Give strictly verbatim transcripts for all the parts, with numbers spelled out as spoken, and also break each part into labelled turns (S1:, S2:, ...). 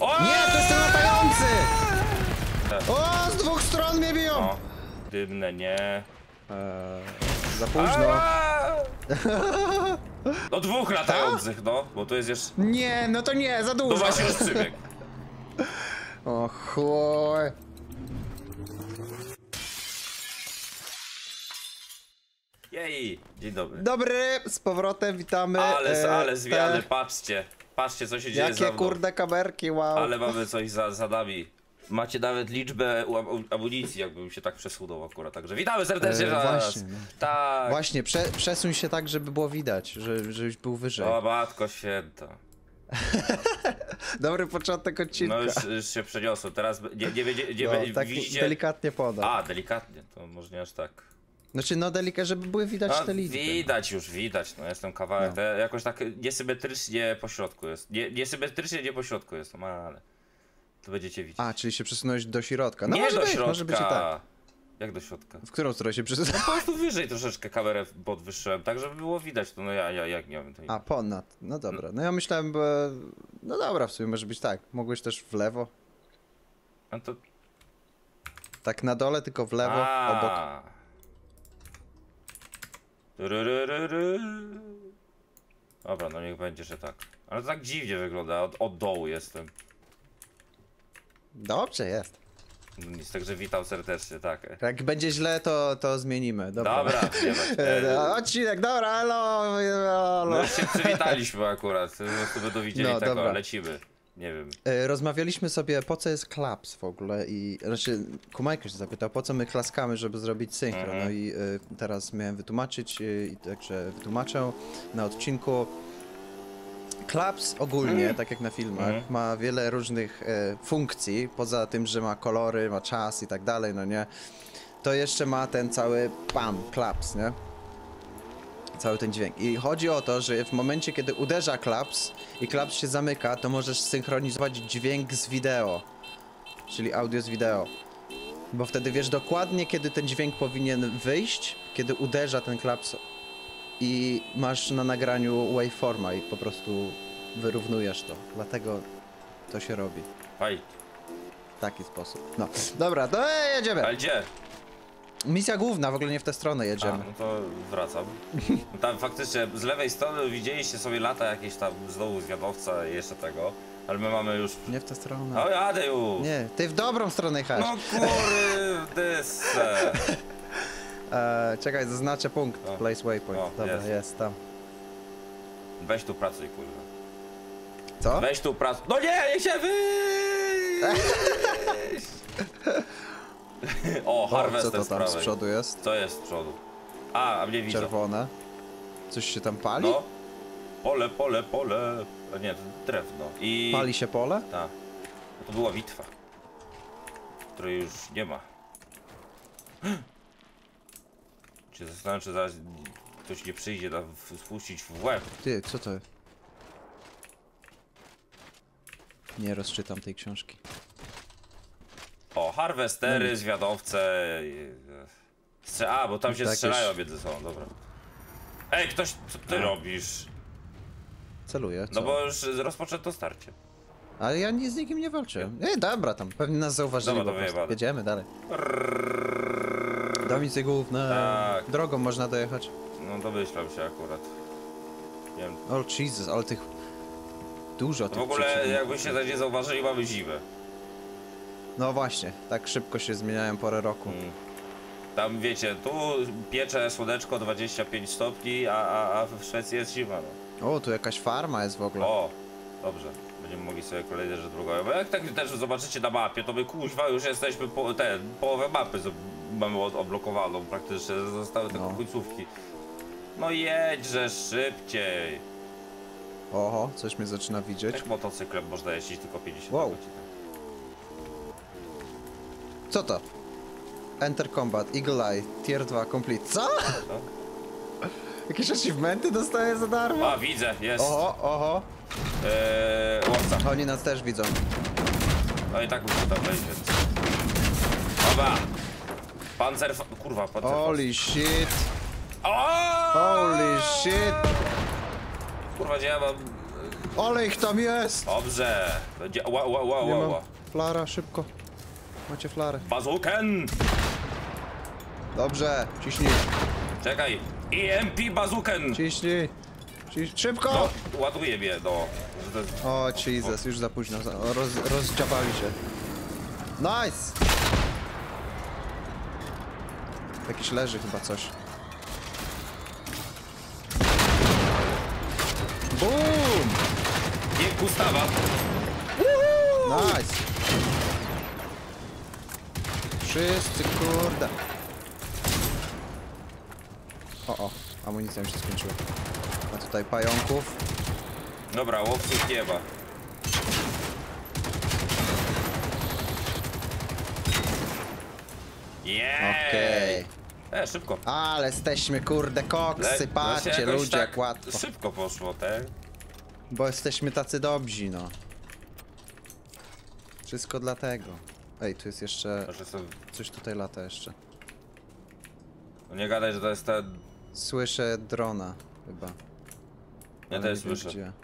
S1: O!
S2: Nie, to jest ten latający! O, z dwóch stron mnie biją!
S1: O, dymne, nie.
S2: Eee, za późno.
S1: No dwóch latających, no, bo tu jest jeszcze...
S2: Nie, no to nie, za
S1: No
S2: dużo.
S1: właśnie już przybieg.
S2: O chuj.
S1: Jej, dzień dobry.
S2: Dobry, z powrotem witamy.
S1: Ale,
S2: e,
S1: ale zmiany,
S2: te-
S1: patrzcie. Patrzcie, co się dzieje za
S2: Jakie
S1: mną.
S2: kurde kamerki, wow.
S1: Ale mamy coś za, za nami. Macie nawet liczbę u- u- amunicji, jakbym się tak przesunął akurat. Także witamy serdecznie
S2: E,
S1: raz.
S2: właśnie, no.
S1: Tak.
S2: Właśnie, prze, przesuń się tak, żeby było widać, że, żebyś był wyżej.
S1: O matko święta.
S2: Dobry początek odcinka.
S1: No już, już się przeniosłem. Teraz nie, nie, będzie- nie,
S2: No,
S1: będzie-
S2: tak
S1: widzicie...
S2: delikatnie poda.
S1: A, delikatnie, to może nie aż tak.
S2: Znaczy, no delikatnie, żeby były widać
S1: No,
S2: te liczby.
S1: widać już, widać, no jestem kawałek,
S2: No.
S1: to jakoś tak niesymetrycznie po środku jest. Nie, niesymetrycznie nie po środku jestem, ale to będziecie widzieć.
S2: A, czyli się przesunąłeś do środka. No
S1: nie
S2: może
S1: do
S2: być,
S1: środka.
S2: może być i tak.
S1: Jak do środka?
S2: W którą stronę się przesunąłeś?
S1: Po prostu wyżej troszeczkę kamerę podwyższyłem, tak żeby było widać, to no ja, ja jak nie wiem. To...
S2: A, ponad. No dobra. No ja myślałem, bo... No dobra, w sumie może być tak. Mogłeś też w lewo.
S1: A to...
S2: Tak na dole, tylko w lewo,
S1: A.
S2: obok.
S1: Tyryryryry. Dobra, no niech będzie, że tak. Ale to tak dziwnie wygląda, od, od dołu jestem.
S2: Dobrze jest.
S1: Nic, także witam serdecznie, tak.
S2: Jak będzie źle, to, to zmienimy. Dobra.
S1: Dobra, nie ma.
S2: E, Odcinek, dobra, elo, elo.
S1: No już się przywitaliśmy akurat, po prostu będą widzieli
S2: No,
S1: tego,
S2: dobra.
S1: lecimy. Nie wiem.
S2: E, Rozmawialiśmy sobie, po co jest klaps w ogóle i... Znaczy, Kumajko się zapytał, po co my klaskamy, żeby zrobić synchro.
S1: Mhm.
S2: No i e, teraz miałem wytłumaczyć, e, i także wytłumaczę na odcinku. Klaps ogólnie,
S1: Mm.
S2: tak jak na filmach,
S1: Mm.
S2: ma wiele różnych e, funkcji, poza tym, że ma kolory, ma czas i tak dalej, no nie? To jeszcze ma ten cały pam, klaps, nie? Cały ten dźwięk. I chodzi o to, że w momencie, kiedy uderza klaps i klaps się zamyka, to możesz synchronizować dźwięk z wideo. Czyli audio z wideo. Bo wtedy wiesz dokładnie, kiedy ten dźwięk powinien wyjść, kiedy uderza ten klaps i masz na nagraniu waveforma i po prostu wyrównujesz to. Dlatego to się robi.
S1: Hej,
S2: W taki sposób. No. Dobra, to e, jedziemy.
S1: ale gdzie?
S2: Misja główna, w ogóle nie w tę stronę
S1: A,
S2: jedziemy.
S1: no to wracam. No tam faktycznie z lewej strony widzieliście sobie lata jakieś tam znowu zwiadowca i jeszcze tego. Ale my mamy już...
S2: Nie w tę stronę.
S1: No jadę już!
S2: Nie, ty w dobrą stronę jechałeś.
S1: No kurdyse!
S2: E, czekaj, zaznaczę punkt.
S1: O.
S2: Place waypoint.
S1: O,
S2: Dobra,
S1: jest.
S2: jest tam.
S1: Weź tu pracuj, kurwa.
S2: Co?
S1: Weź tu pracuj. No nie, nie się wyjść! O,
S2: O,
S1: Harvester
S2: co to
S1: z
S2: tam z
S1: prawej.
S2: przodu jest?
S1: Co jest z przodu? A, a mnie widzą.
S2: Czerwone. Coś się tam pali?
S1: No. Pole, pole, pole. A nie, to drewno. I...
S2: Pali się pole?
S1: Tak. No to była bitwa. Której już nie ma. Czy zastanawiam, czy zaraz ktoś nie przyjdzie da spuścić w łeb.
S2: Ty, co to? Nie rozczytam tej książki.
S1: O, harwestery,
S2: No
S1: zwiadowce. i- Strze A, bo tam się
S2: Jakieś-
S1: strzelają między sobą, dobra. Ej, ktoś, co ty
S2: A.
S1: robisz?
S2: Celuję, co?
S1: No bo już rozpoczęto starcie.
S2: Ale ja nie z nikim nie walczę. Nie, dobra tam, pewnie nas zauważyli
S1: Dobra,
S2: po
S1: to
S2: prostu.
S1: wyjebane.
S2: Jedziemy dalej. Do misji głównej.
S1: Tak.
S2: Drogą można dojechać.
S1: No domyślam się akurat. Nie wiem.
S2: O Jesus, ale tych... Dużo tych
S1: W ogóle
S2: przeciwników.
S1: jakbyście tak nie zauważyli, mamy zimę.
S2: No właśnie, tak szybko się zmieniają porę roku.
S1: Mm. Tam wiecie, tu piecze słoneczko dwadzieścia pięć stopni, a, a, a w Szwecji jest zima. No.
S2: O, tu jakaś farma jest w ogóle.
S1: O, dobrze. Będziemy mogli sobie kolejne rzeczy drugowe. Bo jak tak też zobaczycie na mapie, to my kuźwa już jesteśmy po, ten, połowę mapy z, mamy od, odblokowaną praktycznie. Zostały tylko
S2: No.
S1: końcówki. No jedźże szybciej.
S2: Oho, coś mnie zaczyna widzieć.
S1: Jak motocyklem można jeździć tylko pięćdziesiąt
S2: Wow.
S1: godzin.
S2: Co to? Enter Combat, Eagle Eye, Tier dwa Complete. Co?
S1: No.
S2: Jakieś achievementy dostaję za darmo?
S1: A, widzę, jest.
S2: Oho, oho.
S1: Eee, łowca.
S2: Oni nas też widzą.
S1: No i tak muszę tam wejść, więc... Dobra! Panzer... Kurwa, panzer...
S2: Holy shit.
S1: O!
S2: Holy shit.
S1: Kurwa, gdzie ja mam...
S2: Ale ich tam jest!
S1: Dobrze. Będzie... Ła, ła, ła,
S2: Nie
S1: ła,
S2: mam.
S1: ła.
S2: Flara, szybko. Macie flarę.
S1: Bazuken!
S2: Dobrze, ciśnij.
S1: Czekaj. E M P bazuken!
S2: Ciśnij. Ciś... Szybko!
S1: No, ładuje mnie, no. Że to jest-
S2: O, Jesus, już za późno. Roz, rozdziabali się. Nice! Jakiś leży chyba coś. Boom!
S1: Nie, Gustawa.
S2: Nice! Wszyscy, kurde. O, o, amunicja mi się skończyła. A tutaj pająków.
S1: Dobra, łowców nie ma. Jej!
S2: Okej.
S1: E, szybko.
S2: Ale jesteśmy, kurde, koksy,
S1: Le-
S2: patrzcie,
S1: właśnie jakoś
S2: ludzie,
S1: tak
S2: jak łatwo.
S1: Szybko poszło, te.
S2: Bo jesteśmy tacy dobrzy, no. Wszystko dlatego. Ej, tu jest jeszcze...
S1: Proszę sobie...
S2: Coś tutaj lata jeszcze.
S1: No nie gadaj, że to jest ten...
S2: Słyszę drona, chyba.
S1: Ja
S2: Ale
S1: też
S2: nie wiem,
S1: słyszę.
S2: gdzie.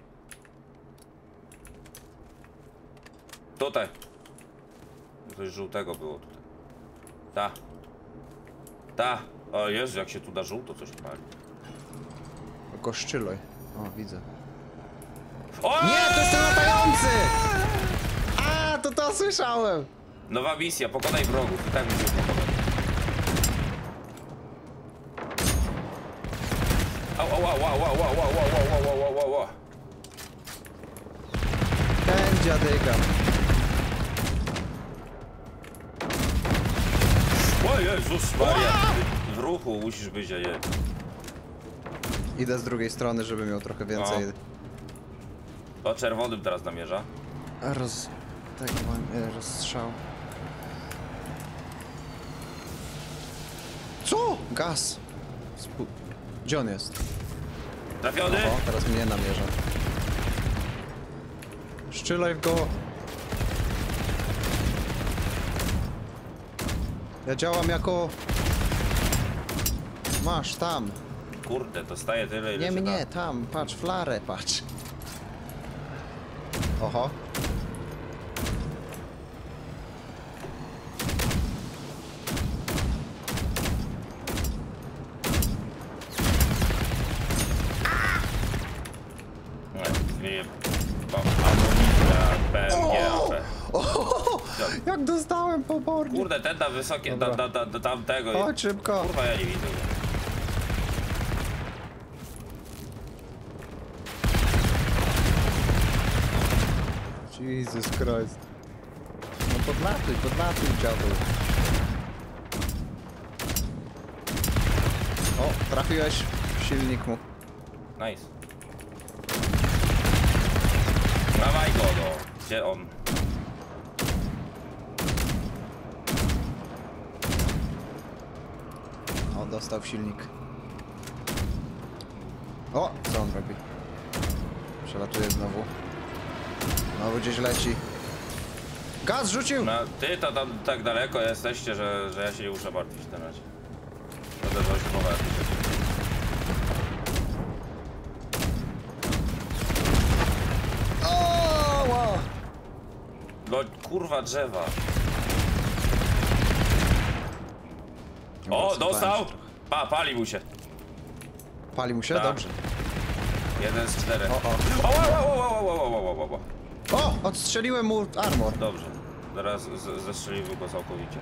S1: Tutaj. Coś żółtego było tutaj. Ta. Ta. O Jezu, jak się tu da żółto coś pali.
S2: Koszczyloj. O, widzę.
S1: O!
S2: Nie, to jest ten latający! A, to to słyszałem!
S1: Nowa misja, pokonaj wrogów. I tak mi się podoba. Au, au, au, au, au, au, au, au, au, au, au, au.
S2: Ten dziadyga.
S1: O Jezus Maria. W ruchu musisz być, a nie.
S2: Idę z drugiej strony, żeby miał trochę więcej.
S1: O, czerwonym teraz namierza.
S2: Roz... Tak, mam e, rozstrzał. Co? Gaz! Spu... Gdzie on jest?
S1: Trafiony?
S2: O, teraz mnie namierza. Szczylaj w go! Ja działam jako... Masz, tam.
S1: Kurde, dostaje tyle, ile
S2: Nie
S1: się
S2: mnie,
S1: da.
S2: tam, patrz, flarę, patrz. Oho.
S1: Nie, zmienię... Mam amunicja B M G A P.
S2: O, jak dostałem pobornie.
S1: Kurde, ten na wysokie, da,
S2: Dobra.
S1: da, da, da, tamtego.
S2: Chodź szybko.
S1: Kurwa, ja nie widzę.
S2: Jesus Christ. No podlatuj, podlatuj, dziadu. O, trafiłeś w silnik mu.
S1: Nice. Dawaj go, no. Gdzie on?
S2: O, dostał w silnik. O, co on robi? Przelatuje znowu. Znowu gdzieś leci. Gaz rzucił!
S1: No, ty to tam tak daleko jesteście, że, że ja się nie muszę martwić w tym razie. To też dość poważnie.
S2: O, wow.
S1: No kurwa drzewa. O,
S2: Rozsypałem
S1: dostał!
S2: się trochę.
S1: Pa, pali mu się.
S2: Pali mu się?
S1: Tak.
S2: Dobrze.
S1: Jeden z czterech.
S2: O, o.
S1: O, o, o, o, o, o, o, o, o, o.
S2: O, odstrzeliłem mu armor.
S1: Dobrze. Zaraz z- zestrzeliły go całkowicie.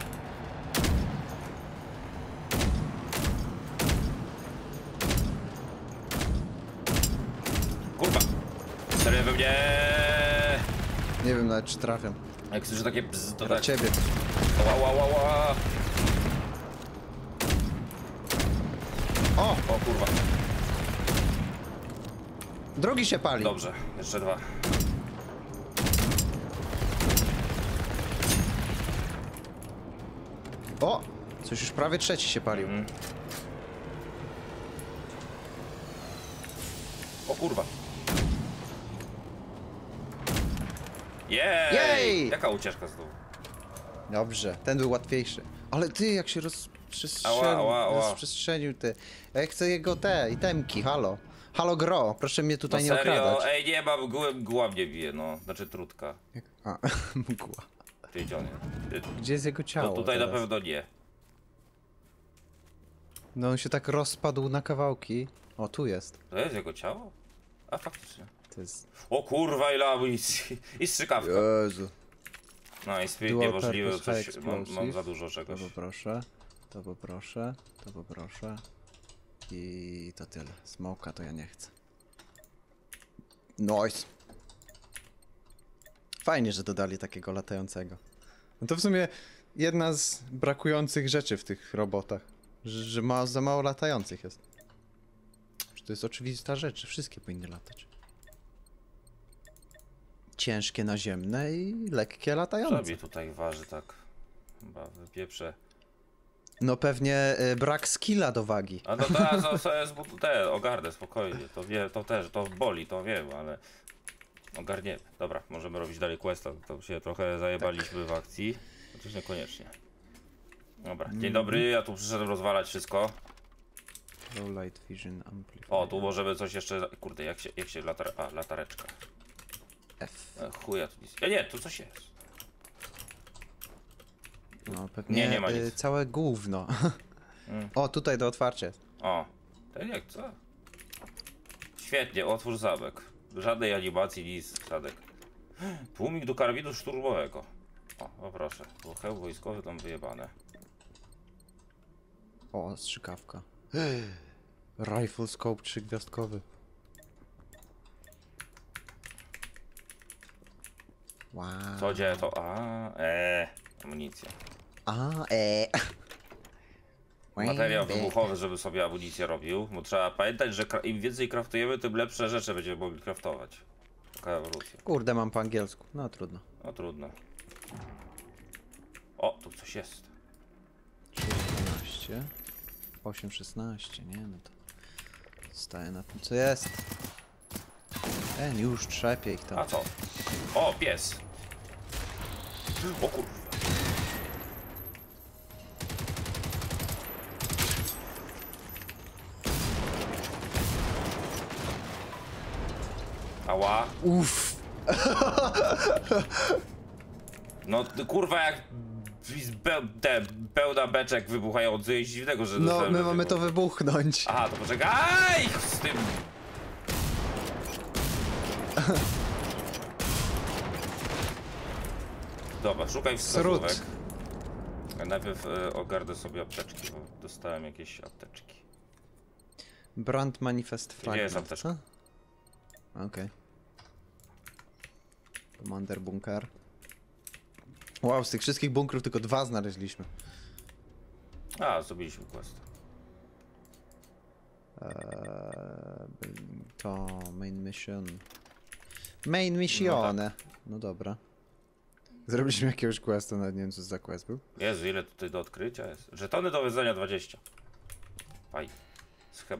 S1: Kurwa! Serio we mnie!
S2: Nie wiem nawet czy trafiam.
S1: Jak słyszę takie bzz, to
S2: Dla
S1: tak...
S2: ciebie.
S1: Ła, ła, ła, ła.
S2: O,
S1: O kurwa.
S2: drugi się pali.
S1: Dobrze, jeszcze dwa.
S2: O, coś już prawie trzeci się palił.
S1: Mhm. O kurwa. Jej!
S2: Jej!
S1: Jaka ucieczka znowu?
S2: Dobrze, ten był łatwiejszy. Ale ty, jak się
S1: Ała,
S2: rozprzestrzenił,
S1: ała, ała.
S2: rozprzestrzenił ty. Ja chcę jego te itemki, halo. Halo Gro, proszę mnie
S1: No
S2: tutaj nie
S1: serio,
S2: okradać.
S1: ej, nie mam, mgły, mgła mnie bije, no. Znaczy trutka.
S2: Jak... A, mgła.
S1: Ty gdzie on jest? Ty-
S2: Gdzie jest jego ciało
S1: No tutaj
S2: teraz?
S1: na pewno nie.
S2: No on się tak rozpadł na kawałki. O, tu jest.
S1: To jest jego ciało? A faktycznie.
S2: To jest...
S1: O kurwa, ile amunicji. I strzykawka.
S2: Jezu.
S1: No i spirit
S2: Dual
S1: niemożliwe,
S2: purpose
S1: coś,
S2: high
S1: mam, mam
S2: explosive.
S1: za dużo
S2: To
S1: czegoś.
S2: poproszę, to poproszę, to poproszę. I to tyle. Smoka to ja nie chcę. Nice. Fajnie, że dodali takiego latającego. No to w sumie jedna z brakujących rzeczy w tych robotach. Że, że ma, za mało latających jest. Że to jest oczywista rzecz, że wszystkie powinny latać. Ciężkie naziemne i lekkie latające.
S1: Sobie tutaj waży tak. Chyba wypieprzę.
S2: No pewnie y, brak skilla do wagi.
S1: A to teraz to, to jest but- te, ogarnę spokojnie. To wie, to też, to boli, to wiem, ale ogarniemy. Dobra, możemy robić dalej questa. To się trochę zajebaliśmy w akcji. Chociaż niekoniecznie. Dobra, dzień dobry, ja tu przyszedłem rozwalać wszystko.
S2: Low light vision amplifier.
S1: O, tu możemy coś jeszcze. Kurde, jak się, jak się latar... A, latareczka.
S2: F.
S1: E, chuja tu nic. Ja nie, tu coś jest.
S2: No pewnie
S1: Nie, nie ma
S2: y,
S1: nic.
S2: całe gówno.
S1: Mm.
S2: O, tutaj do otwarcia jest.
S1: O, ten jak co? Świetnie, otwórz zamek. Żadnej animacji, nic, sadek. Tłumik do karabinu szturmowego. O, o proszę, bo hełm wojskowy tam wyjebane.
S2: O, strzykawka. Rifle scope trzygwiazdkowy. Wow.
S1: Co dzieje to? A, eee, amunicja.
S2: A, e.
S1: Materiał wybuchowy, żeby sobie amunicję robił, bo trzeba pamiętać, że kra- im więcej kraftujemy, tym lepsze rzeczy będziemy mogli kraftować. Taka ewolucja.
S2: Kurde, mam po angielsku. No trudno.
S1: No trudno. O, tu coś jest.
S2: dwanaście. osiem, szesnaście, nie? No to... Staję na tym, co jest. Ten już trzepie ich tam.
S1: A co? O, pies! O kurwa. Ała.
S2: Uff.
S1: No ty, kurwa jak z pe te, pełna beczek wybuchający, jest dziwnego, że
S2: No,
S1: dostałem
S2: my
S1: do
S2: mamy
S1: tego.
S2: to wybuchnąć.
S1: Aha, to poczekaj z tym. Dobra, szukaj wskazówek.
S2: Srut.
S1: Ja najpierw e, ogarnę sobie apteczki, bo dostałem jakieś apteczki.
S2: Brand Manifest Fragment.
S1: jest apteczka?
S2: co? Okej. Commander Bunker. Wow, z tych wszystkich bunkrów tylko dwa znaleźliśmy.
S1: A, zrobiliśmy quest.
S2: Eee, to main mission. Main mission. No, no dobra. Zrobiliśmy jakiegoś questa, nawet nie wiem co za quest był.
S1: Jezu, ile tutaj do odkrycia jest. Żetony do wyzwania dwadzieścia. Faj. Schem.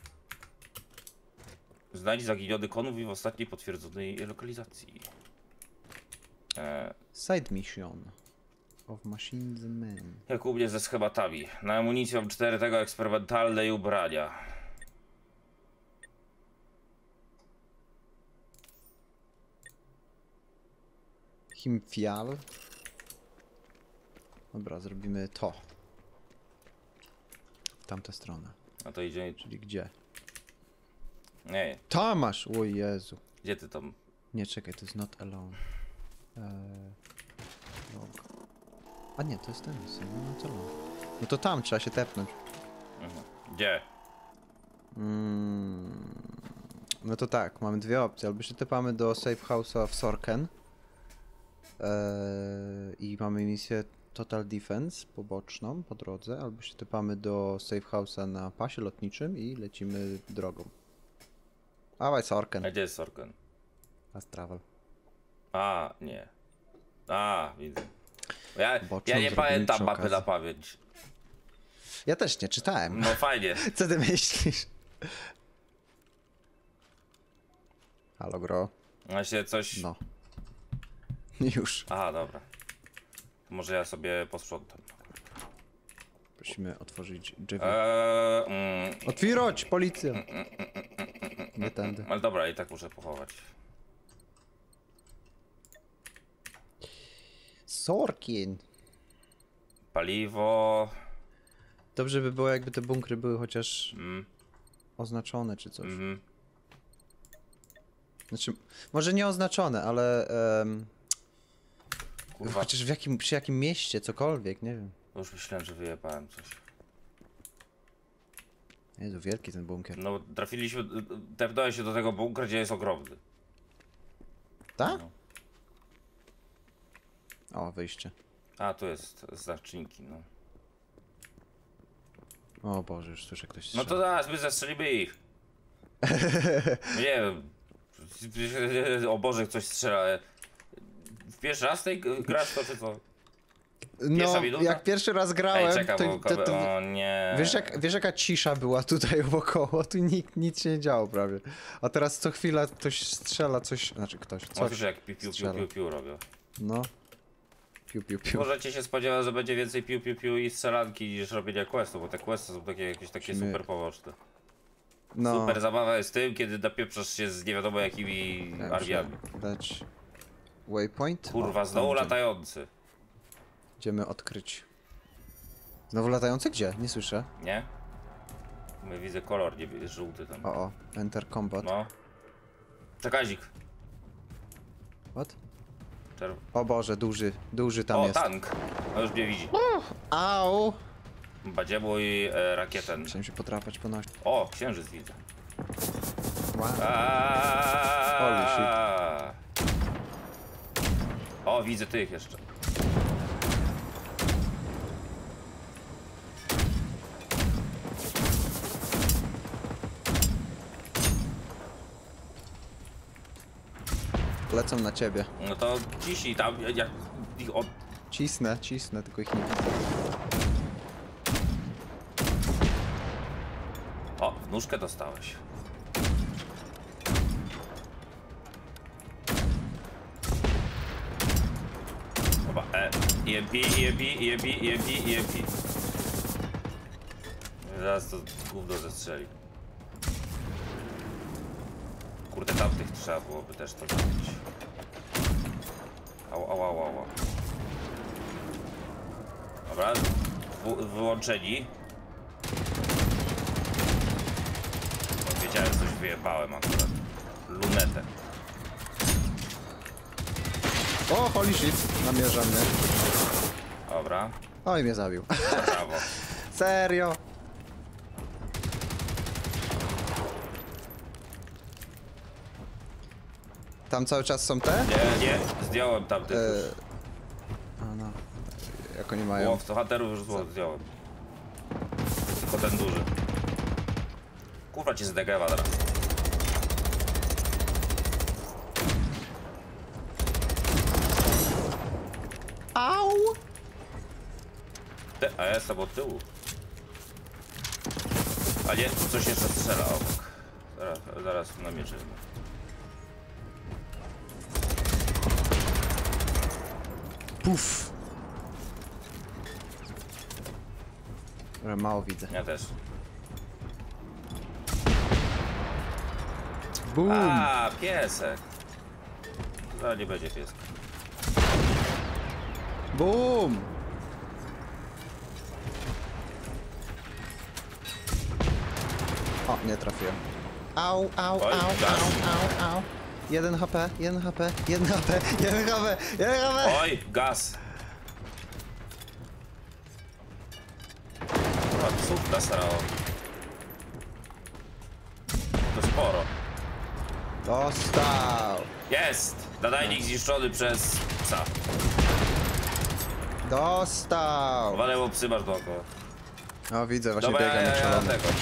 S1: Znajdź zaginiony konwój w ostatniej potwierdzonej lokalizacji. E,
S2: Side mission. Of Machines Men.
S1: jak u mnie ze schematami. Na amunicji mam cztery tego eksperymentalne i ubrania.
S2: Himfial. Dobra, zrobimy to. W tamtą stronę.
S1: A to idzie...
S2: Czyli gdzie?
S1: Nie,
S2: Tam masz! O Jezu.
S1: gdzie ty tam?
S2: Nie, czekaj, to jest not alone. Eee, log. A nie, to jest ten, jest not alone. No to tam trzeba się tepnąć.
S1: Mhm. Gdzie?
S2: Mm, no to tak, mamy dwie opcje. Albo się tepamy do safe house'a w Sorken. Eee, I mamy misję Total Defense poboczną po drodze. Albo się tepamy do safe house'a na pasie lotniczym i lecimy drogą. Dawaj Sorken.
S1: A gdzie jest Sorken?
S2: Fast travel.
S1: A, nie. A, widzę. Ja,
S2: Boczną
S1: ja nie
S2: zrobimy
S1: pamiętam
S2: przy
S1: mapy
S2: okazji.
S1: na pamięć.
S2: Ja też nie czytałem.
S1: No fajnie.
S2: Co ty myślisz? Halo, Gro.
S1: Właśnie coś...
S2: No. Już.
S1: Aha, dobra. To może ja sobie posprzątam.
S2: Prosimy otworzyć drzwi.
S1: Eee, mm,
S2: Otwierać! Policja! nie tędy.
S1: Ale dobra, i tak muszę pochować.
S2: Sorkin.
S1: Paliwo.
S2: Dobrze by było, jakby te bunkry były chociaż
S1: Mm,
S2: oznaczone czy coś.
S1: mhm.
S2: Znaczy, może nie oznaczone, ale um,
S1: Kurwa,
S2: chociaż w jakim, przy jakim mieście, cokolwiek, nie wiem.
S1: już myślałem, że wyjebałem coś.
S2: Jezu, wielki ten bunkier.
S1: No, trafiliśmy, tepnąłem się do tego bunkra, gdzie jest ogromny.
S2: Tak?
S1: No.
S2: O, wyjście.
S1: A, tu jest znaczniki, no.
S2: O Boże, już słyszę ktoś
S1: No
S2: strzela.
S1: to zaraz, my zastrzelimy ich. Nie wiem. O Boże, ktoś strzela. W pierwszy raz tej grasz to, czy co? Pierwsza
S2: No,
S1: minuta?
S2: jak pierwszy raz grałem,
S1: Ej, czekam,
S2: to,
S1: bo
S2: to, to,
S1: o nie.
S2: wiesz, jak, wiesz jaka cisza była tutaj wokoło, tu nikt, nic się nie działo prawie. A teraz co chwila ktoś strzela coś, znaczy ktoś,
S1: O,
S2: coś.
S1: słyszę, jak piu, piu, piu,
S2: strzela.
S1: piu, piu robią.
S2: No. Piu, piu, piu.
S1: Możecie się spodziewać, że będzie więcej piu, piu, piu i strzelanki niż robienia questu, bo te questy są takie jakieś takie
S2: Musimy-
S1: super poboczne.
S2: No.
S1: Super zabawa jest tym, kiedy napieprzasz się z nie wiadomo jakimi
S2: Ja
S1: armiami.
S2: muszę dać waypoint.
S1: Kurwa,
S2: O,
S1: znowu
S2: tam idziemy.
S1: latający.
S2: Idziemy odkryć. Znowu latający gdzie? Nie słyszę.
S1: Nie? My widzę kolor nie, żółty tam.
S2: O, o, enter combat.
S1: No. Przekazik.
S2: What?
S1: Czerw...
S2: O Boże, duży, duży tam
S1: o,
S2: jest.
S1: tank! No już mnie widzi.
S2: Au!
S1: Badziemu i e, rakietę.
S2: Musiałem się podrapać po nosie.
S1: O, księżyc widzę.
S2: Wow.
S1: Aaaa! O, widzę tych jeszcze.
S2: Lecą na ciebie.
S1: No to ciśnij tam, jak ich od...
S2: Cisnę, cisnę, tylko ich nie widzę.
S1: O, w nóżkę dostałeś. Chyba E, E M P, E M P, E M P, E M P, E M P. Zaraz to gówno zestrzeli. Kurde, tamtych trzeba byłoby też to zrobić. Au, au, au, au. au. Dobra, w, wyłączeni. O, wiedziałem, coś wyjebałem akurat. Lunetę.
S2: O, holy shit! Namierza mnie.
S1: Dobra,
S2: Oj, mnie zabił.
S1: brawo.
S2: Serio? Tam cały czas są te?
S1: Nie, nie, zdjąłem tamtych
S2: E,
S1: już.
S2: A no. Jak oni mają?
S1: Łowców, hunterów już zło- zdjąłem. Tylko ten duży. Kurwa ci zdegewa teraz.
S2: Au!
S1: Te, a ja jestem od tyłu. A nie, tu coś jeszcze strzela obok. Zaraz, zaraz namierzymy.
S2: Puf! Ale mało widzę.
S1: Ja też.
S2: Boom!
S1: A, piesek. No nie będzie pieska.
S2: Boom! O, nie trafiłem. Au, au,
S1: Oj,
S2: au,
S1: gaz.
S2: au, au, au. Jeden H P, jeden H P, jeden H P, jeden H P, jeden H P!
S1: Oj, gaz. Kurwa, psów nasrało. To sporo.
S2: Dostał!
S1: Jest! Nadajnik zniszczony przez psa.
S2: Dostał!
S1: Walę mu psy masz dookoła.
S2: O, widzę, właśnie
S1: Dobra,
S2: biegam
S1: ja,
S2: jak
S1: ja, ja
S2: szalony.
S1: tego.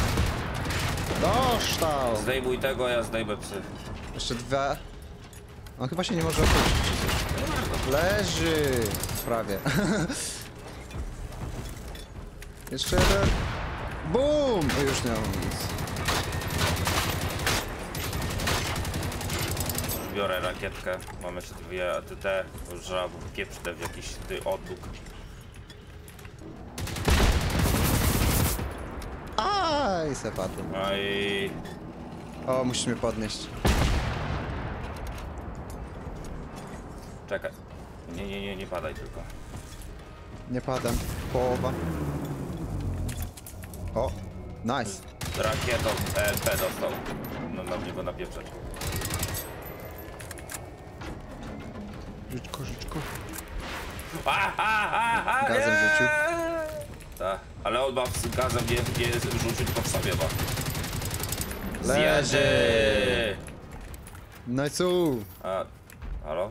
S2: Dostał!
S1: Zdejmuj tego, ja zdejmę psy.
S2: Jeszcze dwa. On chyba się nie może opuścić. Leży! Prawie. Jeszcze jeden. Bum! O, już nie mam nic.
S1: Biorę rakietkę. Mam jeszcze dwie A T T. Już żaba pieprzę w jakiś ty odluk.
S2: Aj, se padłem.
S1: No i...
S2: O, musisz mnie podnieść.
S1: Czekaj. Nie, nie, nie, nie padaj tylko.
S2: Nie padam. Połowa. O, nice.
S1: Rakietą E L P dostał. No na mnie go napieprzeć.
S2: Życzko, życzko.
S1: A, a, a, a,
S2: Gazem
S1: nie!
S2: rzucił.
S1: Tak, ale on ma z gazem nie, nie rzucił, tylko w sobie ma.
S2: Leży.
S1: Zjeży!
S2: No i co?
S1: A, halo?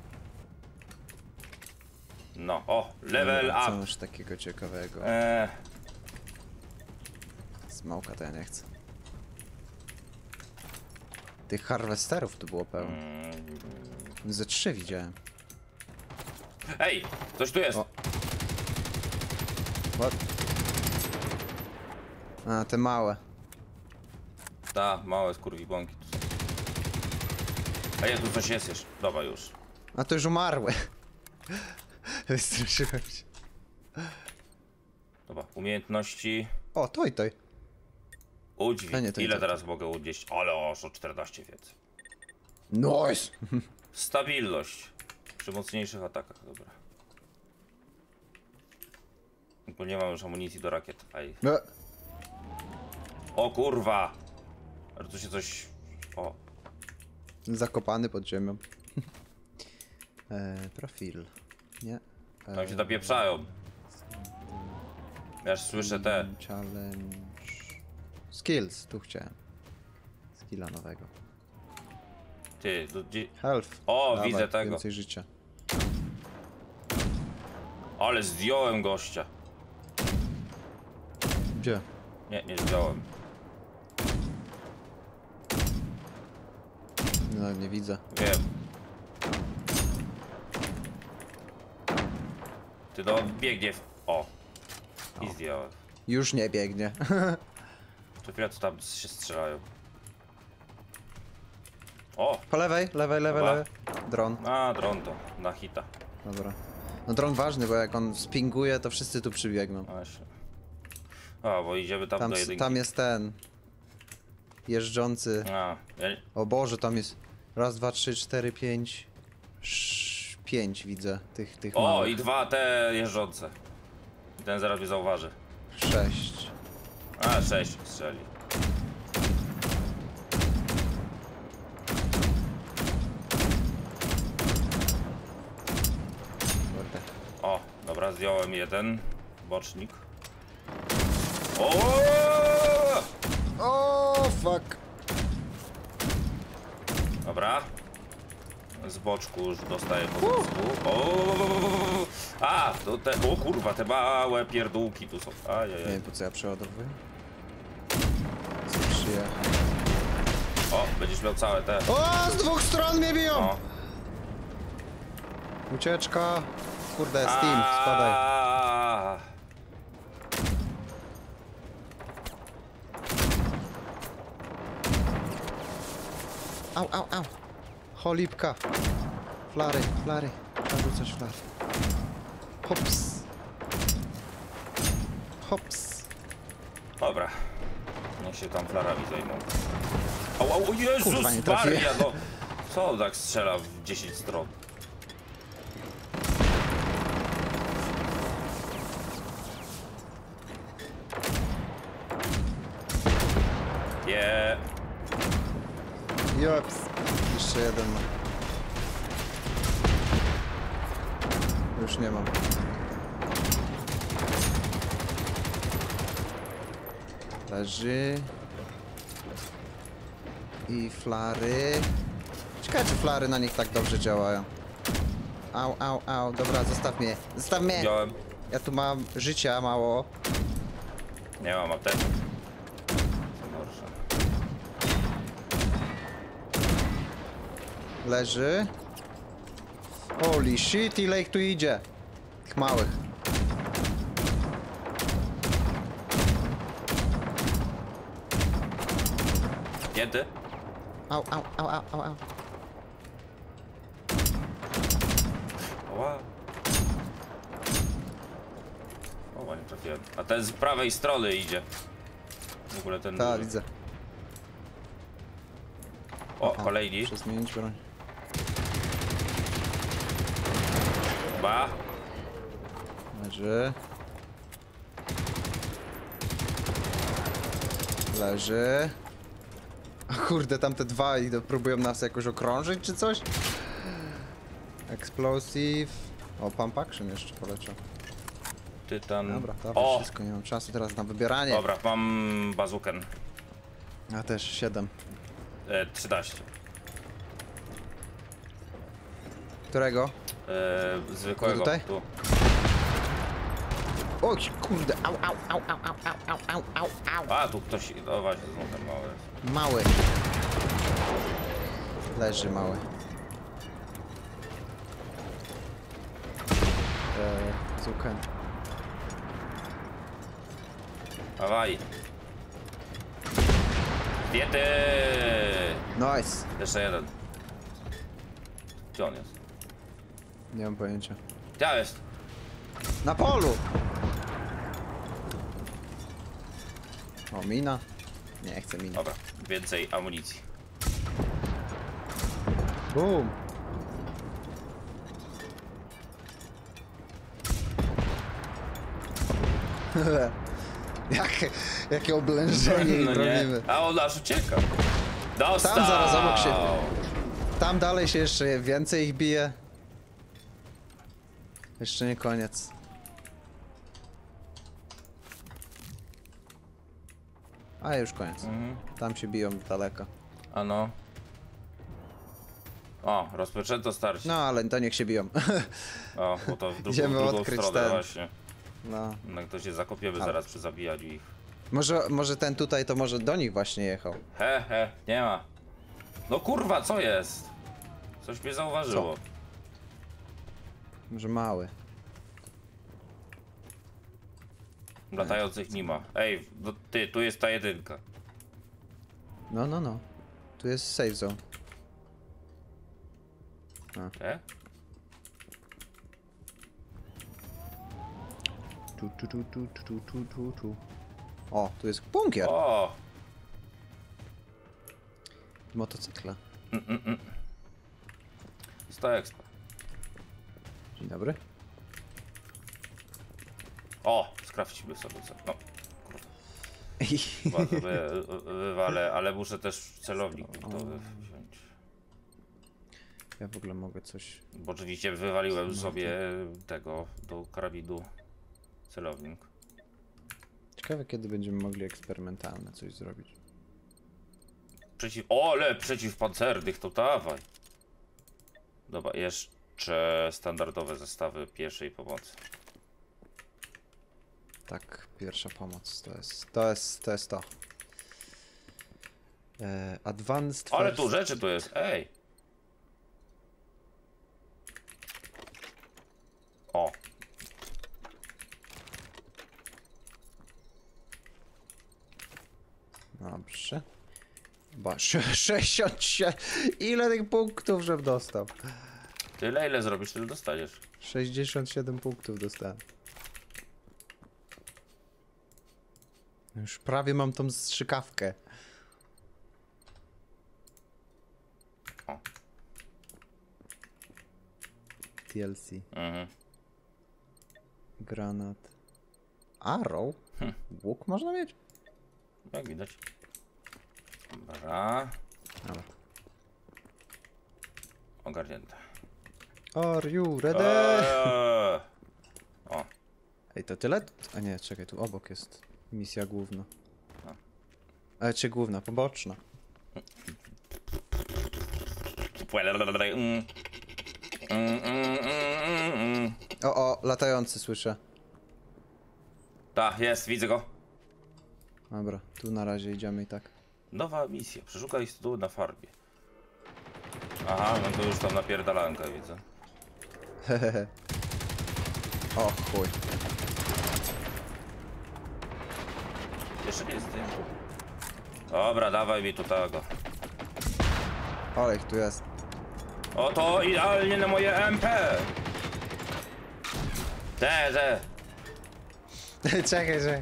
S1: No, o, level
S2: Co
S1: up!
S2: masz takiego ciekawego?
S1: Eee,
S2: Smoka to ja nie chcę. Tych harwesterów tu było pełno.
S1: mm,
S2: Ze trzy widziałem.
S1: Ej, coś tu jest!
S2: O. What? A, te małe.
S1: Ta, małe skurwibąki tu są. Ej, tu coś jest jeszcze. Dobra, już.
S2: A to już umarły. Wystraszyłem się.
S1: Dobra, umiejętności.
S2: O, toj, toj.
S1: Udźwig.
S2: A nie, to nie
S1: Ile
S2: to.
S1: teraz mogę udźwieść? Ale o, czternaście więcej.
S2: Nice!
S1: Stabilność. Przy mocniejszych atakach, dobra. Bo nie mam już amunicji do rakiet. Aj.
S2: No.
S1: O kurwa! Ale tu się coś... O.
S2: Zakopany pod ziemią. e, profil. Nie. E,
S1: Tam się napieprzają. Ja już słyszę te.
S2: Challenge. Skills, tu chciałem. Skilla nowego.
S1: Ty, do, gdzie...
S2: Health.
S1: O,
S2: Dawaj,
S1: widzę tego.
S2: Więcej życia.
S1: Ale zdjąłem gościa.
S2: Gdzie?
S1: Nie, nie zdjąłem.
S2: No, nie widzę.
S1: Wiem. Ty no, biegnie w... O. I zdjąłem.
S2: Już nie biegnie.
S1: To chwilę to tam się strzelają. O!
S2: Po lewej, lewej, lewej,
S1: Dobra.
S2: lewej. Dron.
S1: A, dron to. Na hita.
S2: Dobra. No dron ważny, bo jak on spinguje, to wszyscy tu przybiegną.
S1: Właśnie. A, bo idziemy tam,
S2: Tam,
S1: do
S2: s-
S1: jedynki.
S2: tam jest ten. Jeżdżący.
S1: A, ja...
S2: O Boże, tam jest. Raz, dwa, trzy, cztery, pięć. Sz... Pięć widzę tych, tych
S1: O,
S2: małych.
S1: i dwa te jeżdżące. I ten zaraz mnie zauważy.
S2: Sześć.
S1: A, sześć strzeli.
S2: Kurde.
S1: O, dobra, zdjąłem jeden. Bocznik. O!
S2: O, fuck.
S1: Dobra. Z boczku już dostaję po zysku. O! A, to te... O kurwa, te małe pierdółki tu są.
S2: Nie
S1: Ajajaj.
S2: wiem po co ja przeładowuję. Co przyjechał.
S1: O, będziesz miał całe te...
S2: O, z dwóch stron mnie biją!
S1: O.
S2: Ucieczka. Kurde, Steam, spadaj.
S1: A.
S2: Au, au, au. Cholipka. Flary, flary. Trzeba coś flary. Hops. Hops.
S1: Dobra. Niech się tam flarami zajmą. O, o, o Jezus
S2: Kurwa, nie trafiłem.
S1: Maria, no. Co on tak strzela w dziesięć stron? Nie.
S2: Jops. Jeszcze jeden. Już nie mam. Leży. I flary. Ciekawe, czy flary na nich tak dobrze działają. Au, au, au. Dobra, zostaw mnie. Zostaw mnie!
S1: Wziąłem.
S2: Ja tu mam życia mało.
S1: Nie mam apteki. Co gorsza.
S2: Leży. Holy shit, ile ich tu idzie. Tych małych.
S1: Kiedy?
S2: Au, au, au, au, au, au.
S1: Oła. O, nie trafiłem. A ten z prawej strony idzie. W ogóle ten...
S2: Tak,
S1: duży.
S2: widzę.
S1: O, kolejni.
S2: Muszę zmienić broń.
S1: Ba.
S2: Leży. Leży. A kurde, tamte dwa i próbują nas jakoś okrążyć czy coś? Explosive. O, pump action jeszcze poleciał.
S1: Tytan.
S2: Dobra, dawaj
S1: O!
S2: wszystko, nie mam czasu teraz na wybieranie.
S1: Dobra, mam bazuken.
S2: A też siedem.
S1: E, trzynaście.
S2: Którego?
S1: E, zwykłego.
S2: Tutaj?
S1: Tu.
S2: Oj, kurde, au, au, au, au, au, au, au, au, au.
S1: A, tu ktoś. No właśnie, znowu ten mały.
S2: Mały. Leży mały. Eee, Zuken.
S1: Dawaj. Diety!
S2: Nice.
S1: Jeszcze jeden. Gdzie on jest?
S2: Nie mam pojęcia.
S1: Gdzie jest?
S2: Na polu! O, mina. Nie chcę mina.
S1: Dobra, więcej amunicji.
S2: Boom. Jakie, jakie oblężenie i
S1: No nie.
S2: bronimy.
S1: A on aż ucieka. Dostał!
S2: Tam zaraz obok się. Tam dalej się jeszcze więcej ich bije. Jeszcze nie koniec. A już koniec.
S1: Mhm.
S2: Tam się biją daleko.
S1: A no. O, rozpoczęto starcie.
S2: No ale to niech się biją.
S1: O, bo to w drugą,
S2: Idziemy
S1: w drugą
S2: odkryć
S1: stronę
S2: ten.
S1: właśnie.
S2: No.
S1: No to się zakopiemy
S2: Ale-
S1: zaraz przy zabijaniu ich.
S2: Może, może ten tutaj to może do nich właśnie jechał.
S1: He, he, nie ma. No kurwa, co jest? Coś mnie zauważyło.
S2: Może mały.
S1: Latających nie ma. Ej, no ty, tu jest ta jedynka.
S2: No, no, no. Tu jest safe zone.
S1: E?
S2: Tu, tu, tu, tu, tu, tu, tu, tu. O, tu jest bunkier.
S1: O!
S2: Motocykla.
S1: sto expa.
S2: Dzień dobry.
S1: O! Skrawcimy sobie co. No, kurwa. Chyba to wy, wywalę, ale muszę też celownik punktowy wziąć.
S2: Ja w ogóle mogę coś...
S1: Bo oczywiście wywaliłem sobie tego do karabinu celownik.
S2: Ciekawe kiedy będziemy mogli eksperymentalne coś zrobić.
S1: Przeciw... O, ale przeciwpancernych to dawaj. Dobra, jeszcze standardowe zestawy pierwszej pomocy.
S2: Tak, pierwsza pomoc to jest... To jest to. Jest to. E, advanced
S1: Ale
S2: first...
S1: tu rzeczy tu jest, ej. O.
S2: Dobrze. Ba, sześćdziesiąt siedem. Ile tych punktów, żebym dostał?
S1: Tyle ile zrobisz, tyle dostaniesz.
S2: sześćdziesiąt siedem punktów dostałem. Już prawie mam tą strzykawkę.
S1: O.
S2: T L C.
S1: Mhm.
S2: Granat. Arrow?
S1: Hm.
S2: Łuk można mieć?
S1: Jak widać. Dobra.
S2: Dobra.
S1: Ogarnięte.
S2: Are you ready?
S1: Eee. O.
S2: Ej, to tyle? A nie, czekaj, tu obok jest misja główna.
S1: A.
S2: Ale czy główna, poboczna.
S1: Mm. Mm, mm, mm, mm.
S2: O, o, latający słyszę.
S1: Tak, jest, widzę go.
S2: Dobra, tu na razie idziemy i tak.
S1: Nowa misja. Przeszukaj stół na farmie. Aha, no to już tam napierdalanka widzę.
S2: Hehehe. O chuj.
S1: Jeszcze nie jest tym. Dobra, dawaj mi tu tego.
S2: Ale ich tu jest.
S1: Oto idealnie na moje M P. Te, te.
S2: Czekaj, czekaj.